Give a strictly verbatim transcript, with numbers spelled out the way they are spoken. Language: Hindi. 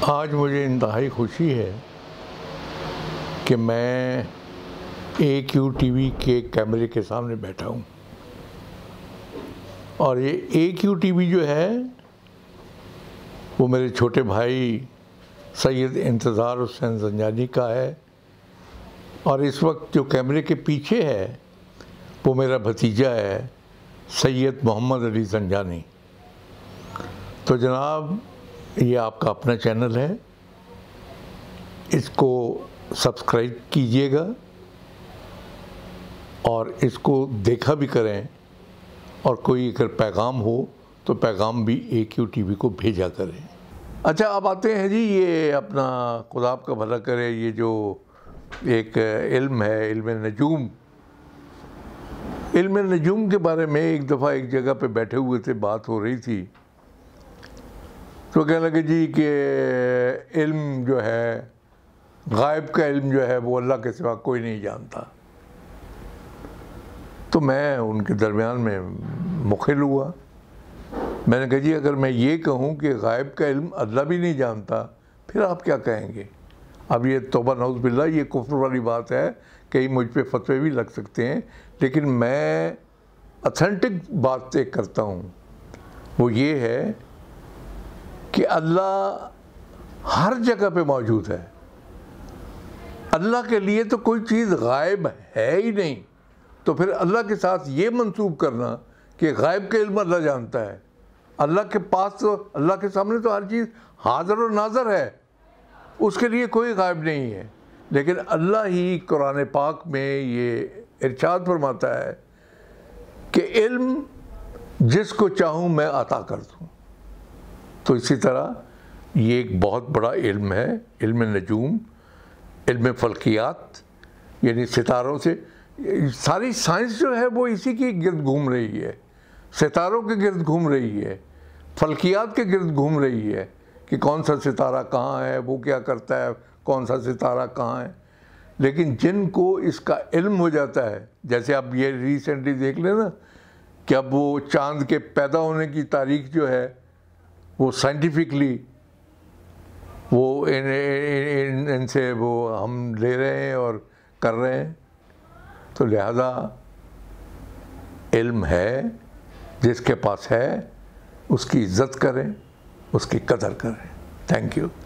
आज मुझे इंतहाई खुशी है कि मैं ए क्यू टी वी के कैमरे के सामने बैठा हूँ और ये ए क्यू टी वी जो है वो मेरे छोटे भाई सैयद इंतज़ार हुसैन ज़ंजानी का है और इस वक्त जो कैमरे के पीछे है वो मेरा भतीजा है सैयद मोहम्मद अली ज़ंजानी। तो जनाब, ये आपका अपना चैनल है, इसको सब्सक्राइब कीजिएगा और इसको देखा भी करें और कोई अगर पैगाम हो तो पैगाम भी ए क्यू टी वी को भेजा करें। अच्छा, अब आते हैं जी, ये अपना खुदा आपका भला करे, ये जो एक इल्म है, इल्म नजूम। इल्म नजूम के बारे में एक दफ़ा एक जगह पे बैठे हुए थे, बात हो रही थी, तो कहने लगे जी कि इल्म जो है, गायब का इल्म जो है वो अल्लाह के सिवा कोई नहीं जानता। तो मैं उनके दरमियान में मुखिल हुआ। मैंने कहा जी, अगर मैं ये कहूँ कि गायब का इल्म अल्लाह भी नहीं जानता, फिर आप क्या कहेंगे? अब ये तौबा नऊज़ बिल्लाह, ये कुफ्र वाली बात है, कहीं मुझ पे फतवे भी लग सकते हैं, लेकिन मैं ऑथेंटिक बात एक करता हूँ, वो ये है कि अल्लाह हर जगह पे मौजूद है। अल्लाह के लिए तो कोई चीज़ गायब है ही नहीं, तो फिर अल्लाह के साथ ये मंसूब करना कि गायब का इल्म अल्लाह जानता है, अल्लाह के पास तो, अल्लाह के सामने तो हर चीज़ हाज़िर और नाज़र है, उसके लिए कोई गायब नहीं है। लेकिन अल्लाह ही कुरान पाक में ये इरशाद फरमाता है कि इल्म जिसको चाहूँ मैं अता कर दूँ। तो इसी तरह ये एक बहुत बड़ा इल्म है, इल्म नजूम, इल्म फ़ल्कियात, यानी सितारों से सारी साइंस जो है वो इसी के गिर्द घूम रही है, सितारों के गिर्द घूम रही है, फ़ल्कियात के गिर्द घूम रही है कि कौन सा सितारा कहाँ है, वो क्या करता है, कौन सा सितारा कहाँ है। लेकिन जिनको इसका इल्म हो जाता है, जैसे आप ये रिसेंटली देख लेना कि अब वो चाँद के पैदा होने की तारीख जो है वो साइंटिफिकली वो इन, इन, इन इनसे वो हम ले रहे हैं और कर रहे हैं। तो लिहाजा इल्म है, जिसके पास है उसकी इज़्ज़त करें, उसकी कदर करें। Thank you.